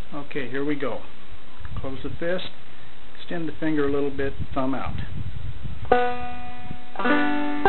Okay, here we go. Close the fist, extend the finger a little bit, thumb out.